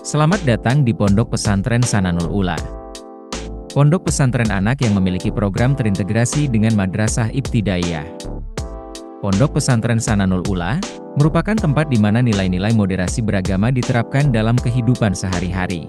Selamat datang di Pondok Pesantren Sananul Ula. Pondok pesantren anak yang memiliki program terintegrasi dengan Madrasah Ibtidaiyah. Pondok Pesantren Sananul Ula merupakan tempat di mana nilai-nilai moderasi beragama diterapkan dalam kehidupan sehari-hari.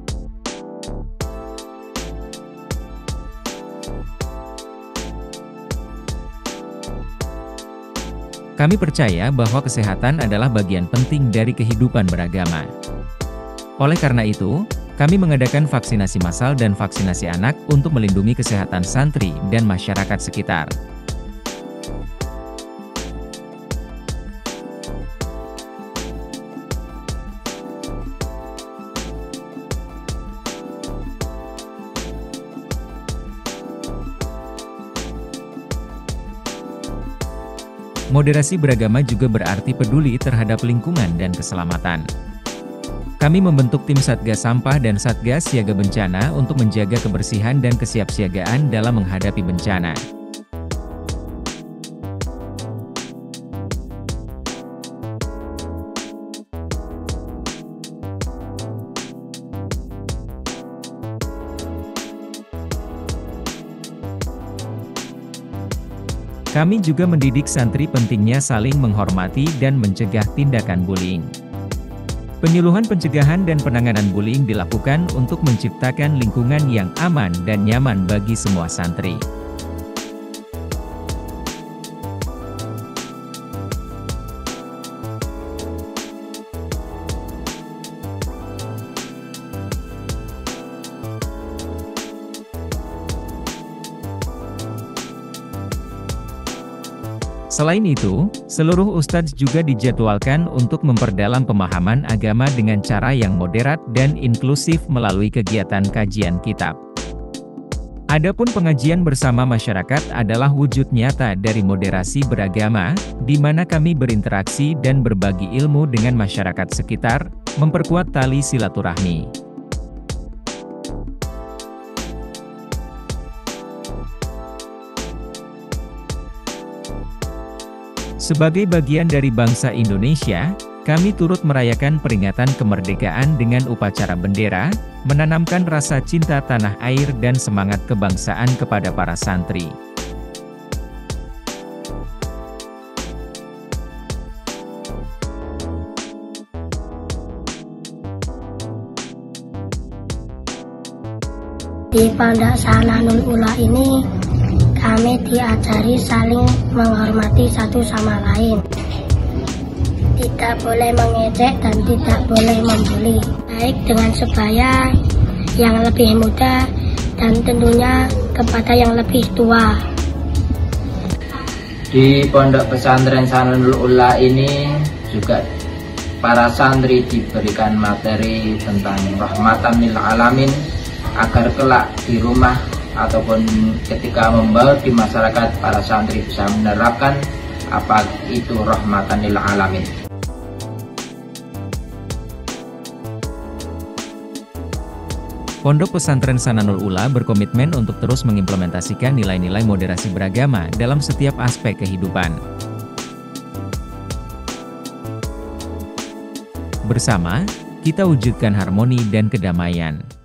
Kami percaya bahwa kesehatan adalah bagian penting dari kehidupan beragama. Oleh karena itu, kami mengadakan vaksinasi massal dan vaksinasi anak untuk melindungi kesehatan santri dan masyarakat sekitar. Moderasi beragama juga berarti peduli terhadap lingkungan dan keselamatan. Kami membentuk tim Satgas Sampah dan Satgas Siaga Bencana untuk menjaga kebersihan dan kesiapsiagaan dalam menghadapi bencana. Kami juga mendidik santri pentingnya saling menghormati dan mencegah tindakan bullying. Penyuluhan pencegahan dan penanganan bullying dilakukan untuk menciptakan lingkungan yang aman dan nyaman bagi semua santri. Selain itu, seluruh ustadz juga dijadwalkan untuk memperdalam pemahaman agama dengan cara yang moderat dan inklusif melalui kegiatan kajian kitab. Adapun pengajian bersama masyarakat adalah wujud nyata dari moderasi beragama, di mana kami berinteraksi dan berbagi ilmu dengan masyarakat sekitar, memperkuat tali silaturahmi. Sebagai bagian dari bangsa Indonesia, kami turut merayakan peringatan kemerdekaan dengan upacara bendera, menanamkan rasa cinta tanah air dan semangat kebangsaan kepada para santri. Di Pondok Sananul Ula ini, kami diajari saling menghormati satu sama lain. Tidak boleh mengejek dan tidak boleh membuli. Baik dengan sebaya yang lebih muda dan tentunya kepada yang lebih tua. Di Pondok Pesantren Sananul Ula ini juga para santri diberikan materi tentang rahmatan lil alamin agar kelak di rumah ataupun ketika membaur di masyarakat, para santri bisa menerapkan apa itu rahmatan lil alamin. Pondok Pesantren Sananul Ula berkomitmen untuk terus mengimplementasikan nilai-nilai moderasi beragama dalam setiap aspek kehidupan. Bersama, kita wujudkan harmoni dan kedamaian.